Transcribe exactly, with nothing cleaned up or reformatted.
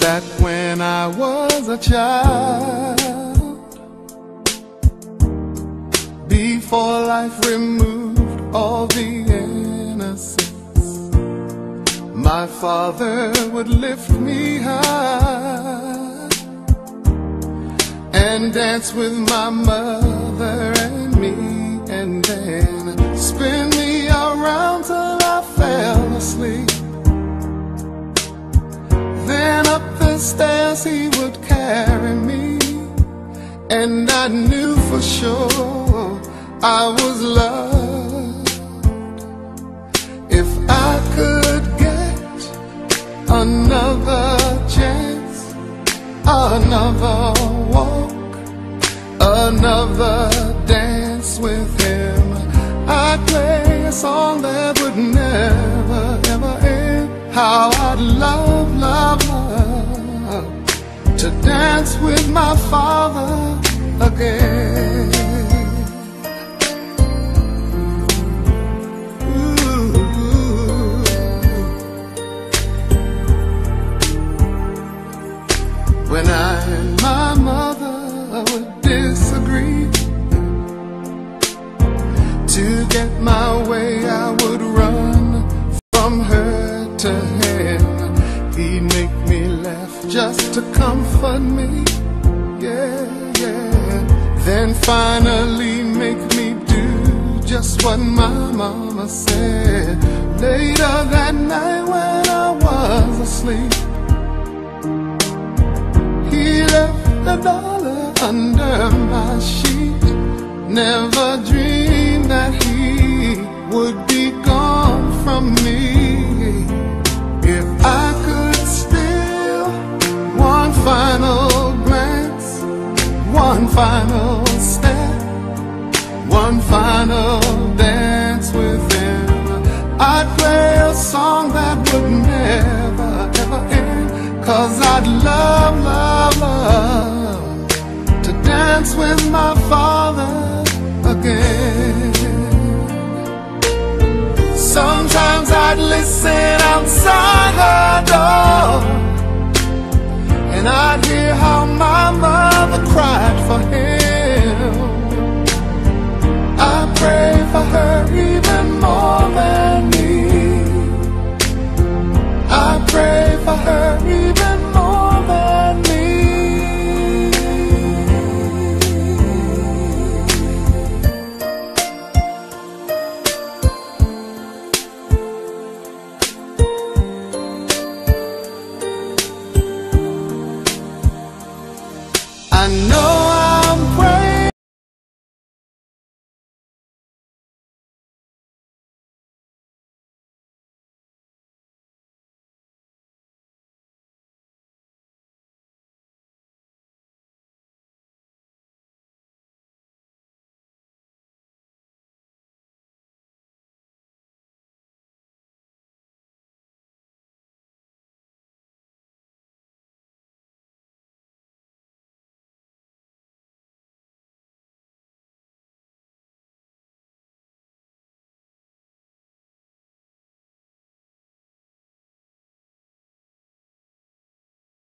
that when I was a child, before life removed all the innocence, my father would lift me high and dance with my mother and me, and then spin me around till I fell asleep. Then up the stairs he would carry me, and I knew for sure I was loved. If I could get another chance, another walk, another dance with him, I'd play a song that would never, ever end. How I'd love, love, love to dance with my father again. Ooh. When I and my mother would disagree, to get my way I would run from her to him. He'd make me laugh just to comfort me, yeah, yeah. Then finally make me do just what my mama said. Later that night when I was asleep, he left a dollar under my sheet. Never dreamed that he would be gone from me. If I could steal one final glance, one final step, one final dance with him, I'd play a song that would never, ever end. Cause I'd love, love, love to dance with my father again. Sometimes I'd listen outside her door, and I'd hear how my mother cried for him. I pray for her even more than me. I pray for her even more than me. I know